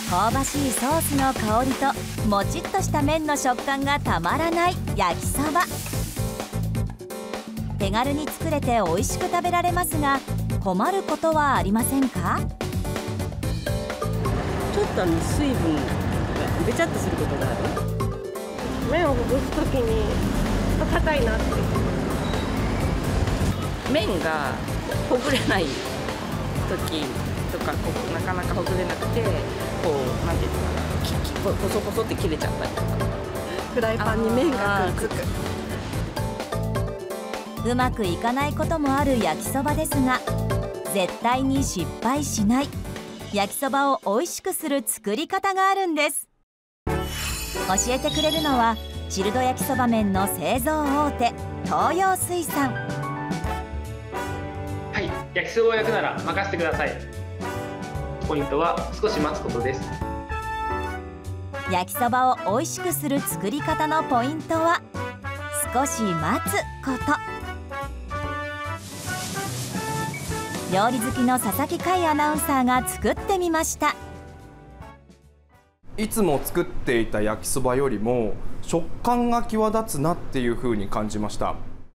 香ばしいソースの香りともちっとした麺の食感がたまらない焼きそば。手軽に作れて美味しく食べられますが、困ることはありませんか？ ちょっと水分がべちゃっとすることがある。麺をほぐすときに硬いなって。麺がほぐれない時とか、なかなかほぐれなくて、なんていうのかな、ポソポソって切れちゃったりとか。フライパンに麺がくっつく。 うまくいかないこともある焼きそばですが、絶対に失敗しない焼きそばを美味しくする作り方があるんです。教えてくれるのはチルド焼きそば麺の製造大手、東洋水産。 はい、焼きそばを焼くなら任せてください。ポイントは少し待つことです。 焼きそばを美味しくする作り方のポイントは少し待つこと。料理好きの佐々木海アナウンサーが作ってみました。 いつも作っていた焼きそばよりも食感が際立つなっていう風に感じました。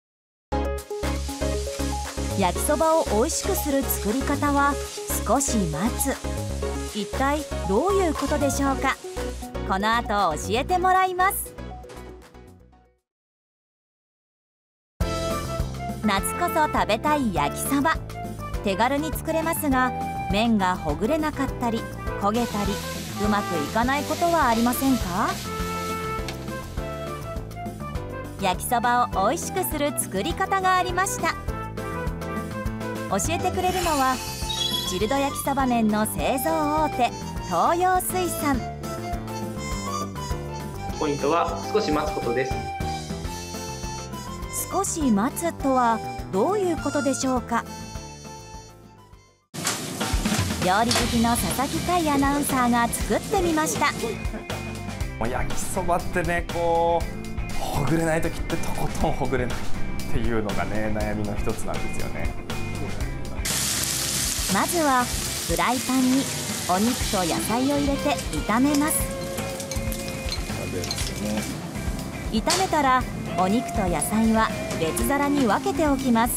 焼きそばを美味しくする作り方は少し待つ。一体どういうことでしょうか？この後教えてもらいます。夏こそ食べたい焼きそば。手軽に作れますが、麺がほぐれなかったり焦げたりうまくいかないことはありませんか？焼きそばを美味しくする作り方がありました。教えてくれるのはチルド焼きそば麺の製造大手、東洋水産。 ポイントは少し待つことです。 少し待つとはどういうことでしょうか？料理好きの佐々木海アナウンサーが作ってみました。 焼きそばってね、ほぐれない時ってとことんほぐれないっていうのがね、悩みの一つなんですよね。 まずはフライパンにお肉と野菜を入れて炒めます。炒めたらお肉と野菜は別皿に分けておきます。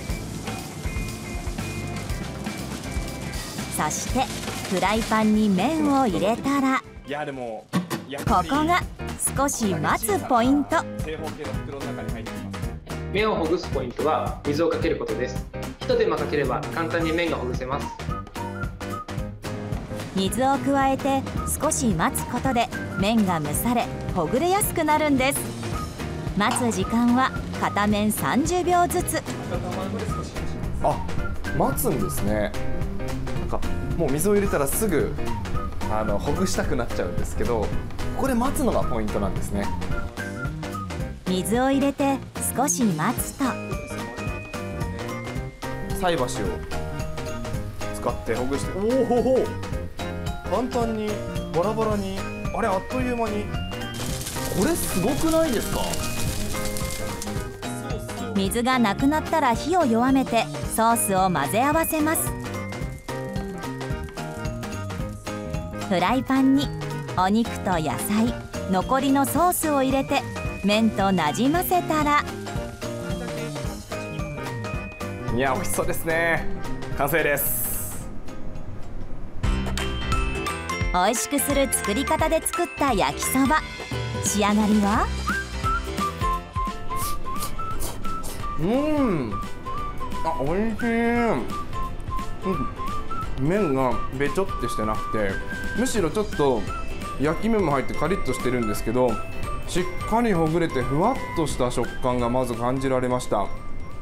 そしてフライパンに麺を入れたら、ここが少し待つポイント。 麺をほぐすポイントは水をかけることです。一手間かければ簡単に麺がほぐせます。 水を加えて少し待つことで麺が蒸されほぐれやすくなるんです。待つ時間は片面30秒ずつ。 待つんですね。もう水を入れたらすぐほぐしたくなっちゃうんですけど、ここで待つのがポイントなんですね。 水を入れて少し待つと、 菜箸を使ってほぐして、簡単にバラバラに、あっという間に。これすごくないですか？ 水がなくなったら火を弱めてソースを混ぜ合わせます。フライパンにお肉と野菜、残りのソースを入れて麺となじませたら、 いや、美味しそうですね。完成です。 美味しくする作り方で作った焼きそば、仕上がりは？ 美味しい。麺がべちょってしてなくて、むしろちょっと焼き目も入ってカリッとしてるんですけど、しっかりほぐれてふわっとした食感がまず感じられました。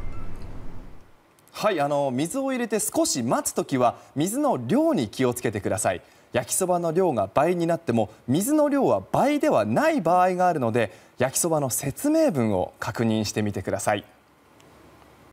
はい、水を入れて少し待つときは水の量に気をつけてください。焼きそばの量が倍になっても水の量は倍ではない場合があるので、焼きそばの説明文を確認してみてください。